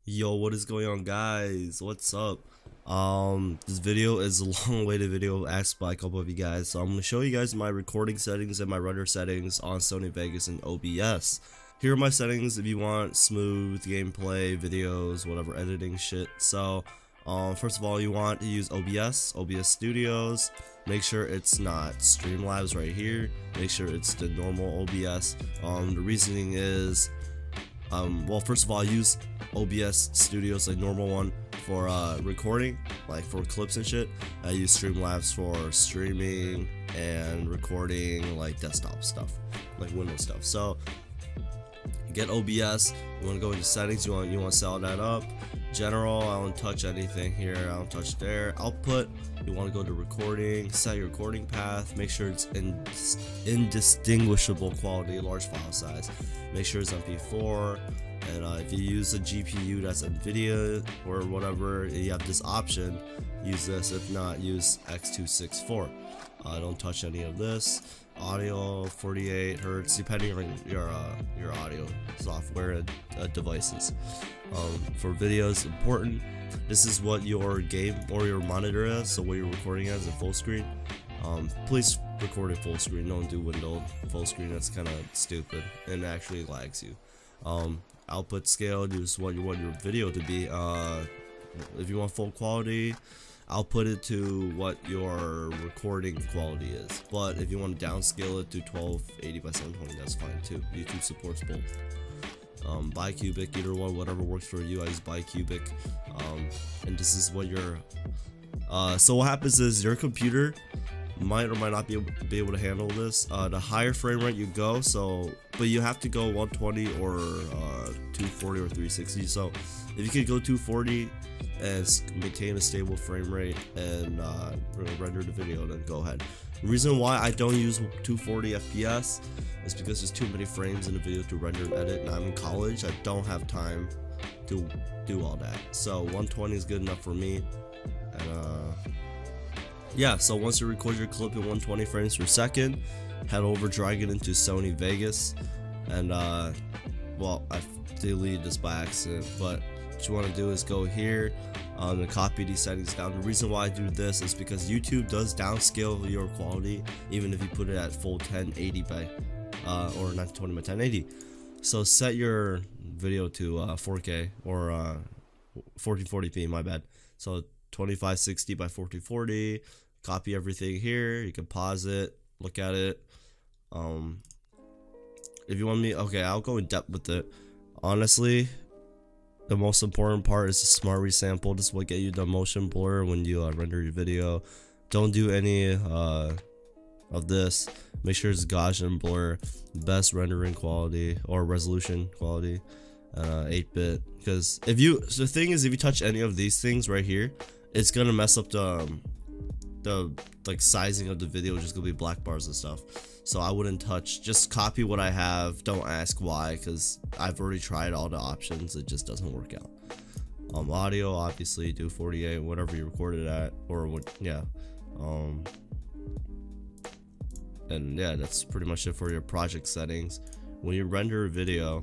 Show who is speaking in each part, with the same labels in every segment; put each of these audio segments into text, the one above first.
Speaker 1: Yo, what is going on, guys? What's up? This video is a long-awaited video asked by a couple of you guys, so I'm going to show you guys my recording settings and my render settings on Sony Vegas and OBS. Here are my settings if you want smooth gameplay, videos, whatever editing shit. So, first of all, you want to use OBS Studios. Make sure it's not Streamlabs right here. Make sure it's the normal OBS. The reasoning is, well, first of all, I use OBS Studios, like normal one, for recording, like for clips and shit. I use Streamlabs for streaming and recording, like desktop stuff, like Windows stuff. So you get OBS, you want to go into settings, you want to set that up. General, I don't touch anything here, I don't touch there. Output, you want to go to recording, set your recording path, make sure it's indistinguishable quality, large file size, make sure it's MP4, and if you use a GPU that's NVIDIA or whatever, you have this option, use this. If not, use X264. Don't touch any of this. Audio 48 Hz, depending on your audio software and devices. For videos, important, this is what your game or your monitor is, so what you're recording as in full screen. Please record it full screen, don't do window full screen, that's kind of stupid and actually lags you. Output scale, just what you want your video to be. If you want full quality, I'll put it to what your recording quality is, but if you want to downscale it to 1280 by 720, that's fine too. YouTube supports both. Bicubic, either one, whatever works for you. I use bicubic, and this is what your so what happens is your computer might or might not be able to handle this. The higher frame rate you go, but you have to go 120 or 240 or 360. So if you could go 240 and maintain a stable frame rate and render the video, then go ahead. The reason why I don't use 240 FPS is because there's too many frames in the video to render and edit, and I'm in college, I don't have time to do all that. So 120 is good enough for me. And yeah, so once you record your clip in 120 frames per second, head over, drag it into Sony Vegas, and well, I deleted this by accident, but what you want to do is go here and copy these settings down. The reason why I do this is because YouTube does downscale your quality even if you put it at full 1080 by or 920 by 1080. So set your video to 4K or 1440p, my bad. So 2560 by 1440. Copy everything here. You can pause it, look at it. If you want me, okay, I'll go in depth with it. Honestly, the most important part is the smart resample. This will get you the motion blur when you render your video. Don't do any of this. Make sure it's Gaussian blur, best rendering quality or resolution quality, 8-bit. Because the thing is, if you touch any of these things right here, it's gonna mess up the like sizing of the video, just gonna be black bars and stuff. So I wouldn't touch, just copy what I have. Don't ask why, because I've already tried all the options, it just doesn't work out. Audio, obviously do 48, whatever you recorded at, or what, yeah. And yeah, that's pretty much it for your project settings. When you render a video,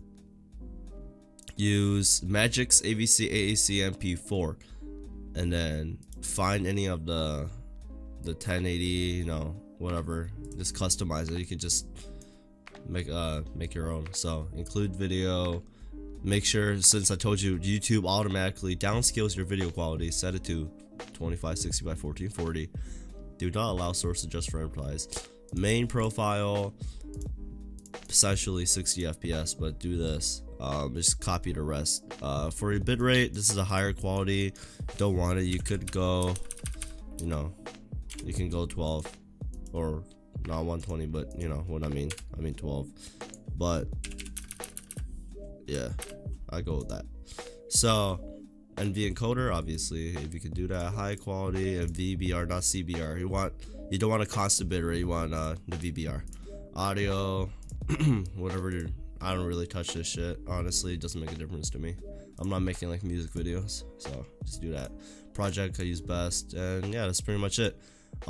Speaker 1: use Magix AVC AAC MP4, and then find any of the 1080, you know, whatever, just customize it. You can just make your own. So include video. Make sure, since I told you YouTube automatically downscales your video quality, set it to 2560 by 1440. Do not allow source adjust frame size. Main profile, essentially 60 FPS, but do this. Just copy the rest. For your bitrate, this is a higher quality. Don't want it, you could go, you know, you can go 12 or not 120, but you know what I mean 12. But yeah, I go with that. So NV encoder, obviously, if you can do that, high quality, and VBR, not CBR. You don't want a constant bitrate, you want the VBR. Audio, whatever. I don't really touch this shit, honestly. It doesn't make a difference to me. I'm not making like music videos, so just do that. Project I use best, and yeah, that's pretty much it.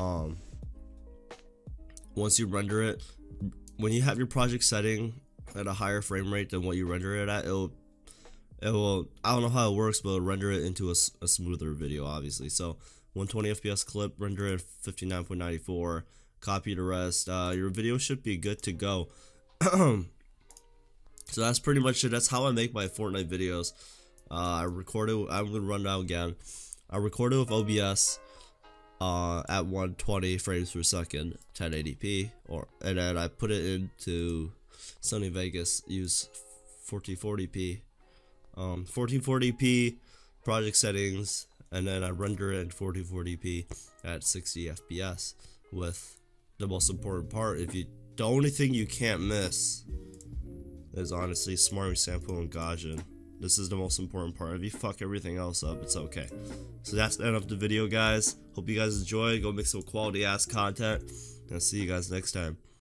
Speaker 1: Once you render it, when you have your project setting at a higher frame rate than what you render it at, it'll it will, I don't know how it works, but it'll render it into a smoother video, obviously. So 120 FPS clip, render it 59.94, copy the rest. Your video should be good to go. So that's pretty much it. That's how I make my Fortnite videos. I record it. I'm gonna run it out again. I record it with OBS at 120 frames per second, 1080p, and then I put it into Sony Vegas, use 1440p, 1440p project settings, and then I render it in 1440p at 60 FPS. With the most important part, the only thing you can't miss is honestly Smarmy Sample and Gaussian. This is the most important part. If you fuck everything else up, it's okay. So that's the end of the video, guys. Hope you guys enjoy. Go make some quality ass content, and I'll see you guys next time.